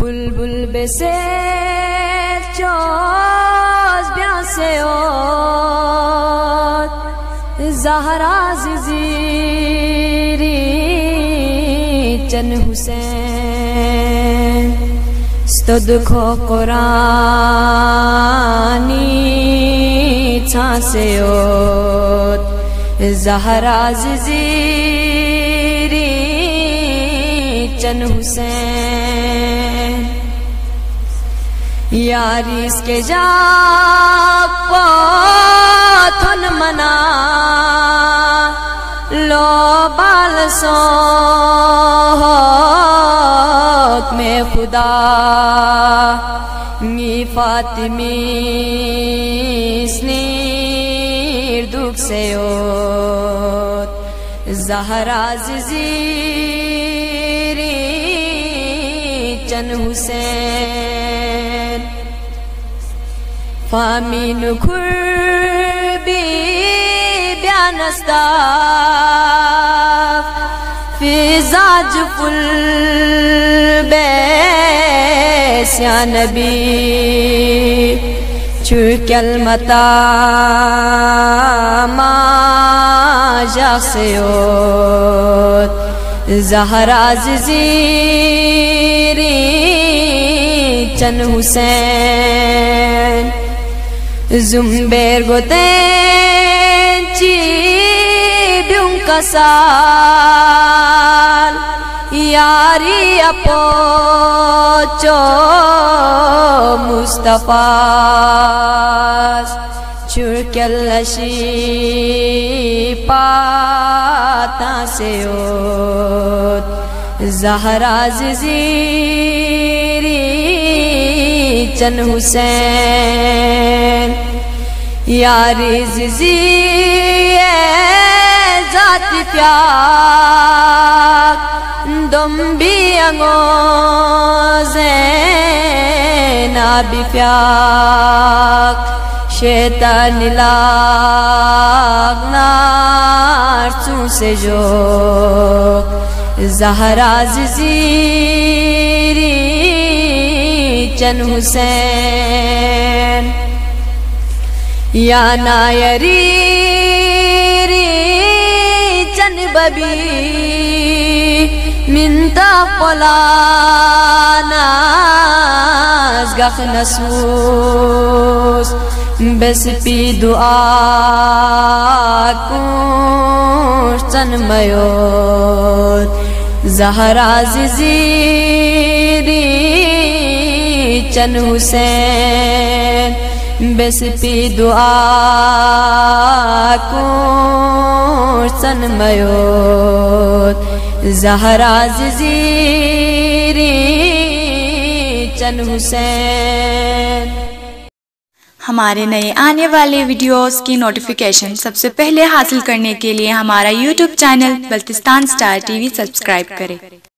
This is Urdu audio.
بلبل بسیف چوز بیانسه اوت زهرا زیری چن حسین ستد کو قرآنی چھانسه اوت زهرا زیری چن حسین یاری اس کے جا پاتھن منا لو بال سوت میں خدا می فاطمی سنیر دکھ سے اوت زہرا زیری چن حسین فامین کھربی بیانستاف فیزاج فل بیس یا نبی چوکل متا ما جاسیوت زہرا زیری چن حسین زمبیر گوتین چی بیون کسال یاری اپوچو مصطفیٰ چرکل لشی پاتا سے اوت زہرا زیری چن حسین یاری زیری ذات پیاک دم بھی انگوزین آبی پیاک شیطان لاغ نار چون سے جو زہرا زیری چن حسین یا نایری چن ببی منتا قلانا ازگخ نسوس بس پی دعا کنش چن میوت زہرا زیری چن حسین بس پی دعا کنش چن میوت زہرا زیری چن حسین ہمارے نئے آنے والے ویڈیوز کی نوٹیفیکیشن سب سے پہلے حاصل کرنے کے لیے ہمارا YouTube channel Baltistan star T V subscribe کریں۔